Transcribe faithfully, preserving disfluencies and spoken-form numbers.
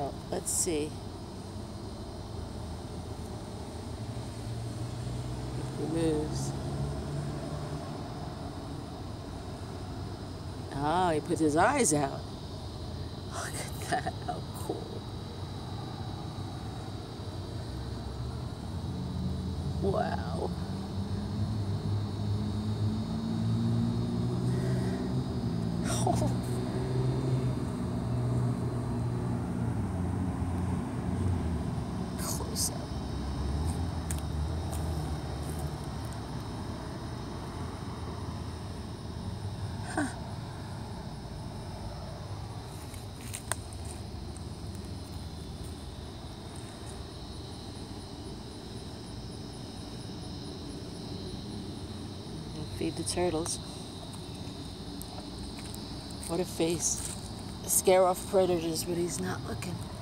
So, let's see. If he moves. Oh, he puts his eyes out. Look at that. How cool. Wow. Oh. Close up. Huh. Feed the turtles. What a face. Scare off predators, but he's not looking.